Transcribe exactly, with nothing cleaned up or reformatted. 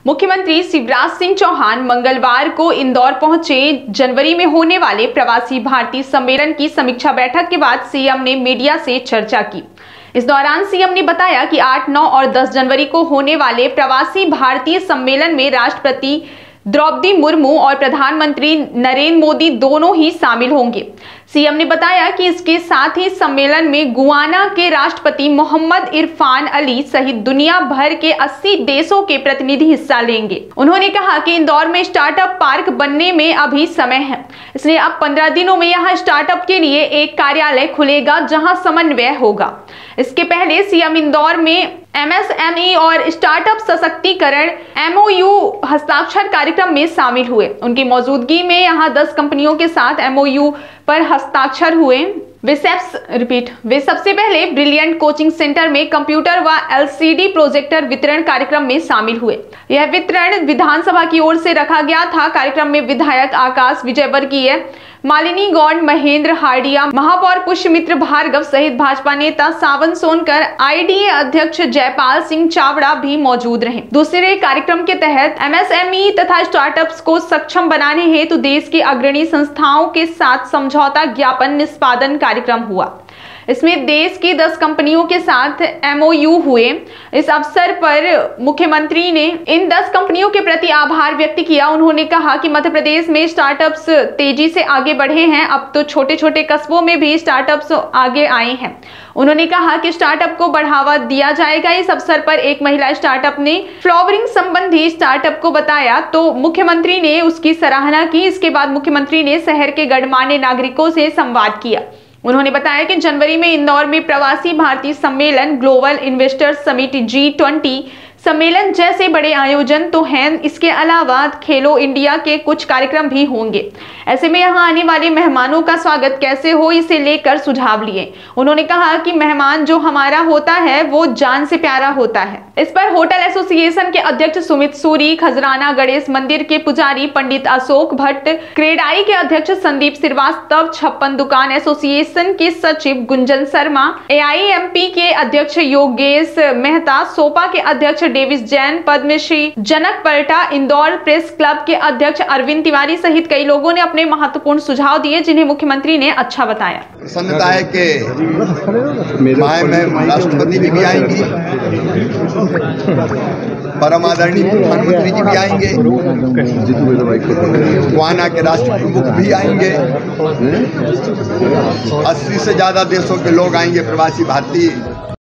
मुख्यमंत्री शिवराज सिंह चौहान मंगलवार को इंदौर पहुंचे। जनवरी में होने वाले प्रवासी भारतीय सम्मेलन की समीक्षा बैठक के बाद सीएम ने मीडिया से चर्चा की। इस दौरान सीएम ने बताया कि आठ, नौ और दस जनवरी को होने वाले प्रवासी भारतीय सम्मेलन में राष्ट्रपति द्रौपदी मुर्मू और प्रधानमंत्री नरेंद्र मोदी दोनों ही शामिल होंगे। सीएम ने बताया कि इसके साथ ही सम्मेलन में गुयाना के राष्ट्रपति मोहम्मद इरफान अली सहित दुनिया भर के अस्सी देशों के प्रतिनिधि हिस्सा लेंगे। उन्होंने कहा कि इंदौर में स्टार्टअप पार्क बनने में अभी समय है, इसलिए अब पंद्रह दिनों में यहाँ स्टार्टअप के लिए एक कार्यालय खुलेगा जहाँ समन्वय होगा। इसके पहले सीएम इंदौर में एमएसएमई और स्टार्टअप सशक्तिकरण एमओयू हस्ताक्षर कार्यक्रम में शामिल हुए। उनकी मौजूदगी में यहां दस कंपनियों के साथ एमओयू पर हस्ताक्षर हुए। वे रिपीट वे सबसे पहले ब्रिलियंट कोचिंग सेंटर में कंप्यूटर व एलसीडी प्रोजेक्टर वितरण कार्यक्रम में शामिल हुए। यह वितरण विधानसभा की ओर से रखा गया था। कार्यक्रम में विधायक आकाश विजयवर्गीय, मालिनी गौड़, महेंद्र हार्डिया, महापौर पुष्यमित्र भार्गव सहित भाजपा नेता सावन सोनकर, आईडीए अध्यक्ष जयपाल सिंह चावड़ा भी मौजूद रहे। दूसरे कार्यक्रम के तहत एमएसएमई तथा स्टार्टअप्स को सक्षम बनाने हेतु तो देश की अग्रणी संस्थाओं के साथ समझौता ज्ञापन निष्पादन कार्यक्रम हुआ। इसमें देश की दस कंपनियों के साथ एमओयू हुए। इस अवसर पर मुख्यमंत्री ने इन दस कंपनियों के प्रति आभार व्यक्त किया। उन्होंने कहा कि मध्य प्रदेश में स्टार्टअप्स तेजी से आगे बढ़े हैं। अब तो छोटे छोटे कस्बों में भी स्टार्टअप्स आगे आए हैं। उन्होंने कहा कि स्टार्टअप को बढ़ावा दिया जाएगा। इस अवसर पर एक महिला स्टार्टअप ने फ्लावरिंग संबंधी स्टार्टअप को बताया तो मुख्यमंत्री ने उसकी सराहना की। इसके बाद मुख्यमंत्री ने शहर के गणमान्य नागरिकों से संवाद किया। उन्होंने बताया कि जनवरी में इंदौर में प्रवासी भारतीय सम्मेलन, global investors summit, G twenty सम्मेलन जैसे बड़े आयोजन तो हैं। इसके अलावा खेलो इंडिया के कुछ कार्यक्रम भी होंगे। ऐसे में यहां आने वाले मेहमानों का स्वागत कैसे हो, इसे लेकर सुझाव लिए। उन्होंने कहा कि मेहमान जो हमारा होता है वो जान से प्यारा होता है। इस पर होटल एसोसिएशन के अध्यक्ष सुमित सूरी, खजराना गणेश मंदिर के पुजारी पंडित अशोक भट्ट, क्रेडाई के अध्यक्ष संदीप श्रीवास्तव, छप्पन दुकान एसोसिएशन के सचिव गुंजन शर्मा, एआईएमपी के अध्यक्ष योगेश मेहता, सोपा के अध्यक्ष डेविस जैन, पद्मश्री जनक पलटा, इंदौर प्रेस क्लब के अध्यक्ष अरविंद तिवारी सहित कई लोगों ने अपने महत्वपूर्ण सुझाव दिए, जिन्हें मुख्यमंत्री ने अच्छा बताया। प्रसन्नता है कि माय में राष्ट्रपति भी, भी आएंगी, परम आदरणीय प्रधानमंत्री जी भी आएंगे, गुयाना के राष्ट्र प्रमुख भी आएंगे, अस्सी से ज्यादा देशों के लोग आएंगे प्रवासी भारतीय।